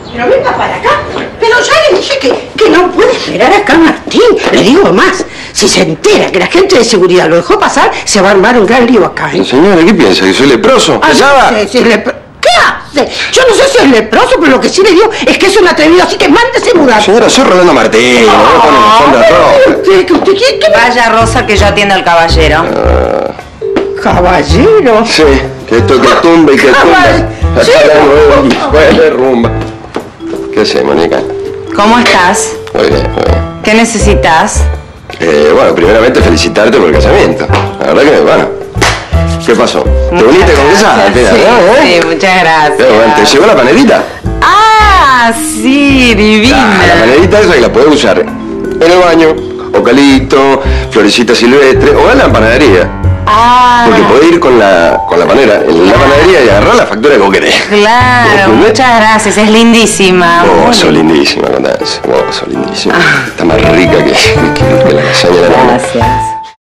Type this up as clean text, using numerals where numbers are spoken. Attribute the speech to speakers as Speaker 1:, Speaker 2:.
Speaker 1: Pero venga para acá. Pero ya le dije que no puede esperar acá Martín. Le digo más. Si se entera que la gente de seguridad lo dejó pasar, se va a armar un gran lío acá, ¿eh?
Speaker 2: Señora, ¿qué piensa? ¿Que soy leproso?
Speaker 1: ¿Qué hace? Yo no sé si es leproso, pero lo que sí le digo es que es un atrevido, así que mándese mudar.
Speaker 2: Señora, soy Rolando Martín. No me pone la alfombra roja.
Speaker 1: ¿Qué
Speaker 3: Vaya, Rosa, que yo atiendo al caballero.
Speaker 1: Caballero.
Speaker 2: Sí, que esto que tumba y que tumba. Después de rumba. ¿Qué haces, Mónica?
Speaker 3: ¿Cómo estás?
Speaker 2: Muy bien, muy bien.
Speaker 3: ¿Qué necesitas?
Speaker 2: Bueno, primeramente felicitarte por el casamiento. La verdad que, bueno. ¿Qué pasó? ¿Te uniste con esa?
Speaker 3: Sí, muchas gracias.
Speaker 2: Bueno, ¿te llegó la panerita?
Speaker 3: Ah, sí, divina.
Speaker 2: La panerita esa que la podés usar en el baño, eucalipto, florecita silvestre o en la panadería.
Speaker 3: Ah.
Speaker 2: Porque podés ir con la panera en la panadería y agarrar la factura que vos querés.
Speaker 3: Claro, muchas gracias, es lindísima.
Speaker 2: Vos sos lindísima, Constanza. Vos sos lindísima. Está más rica que la lasaña de la nana.
Speaker 3: Gracias.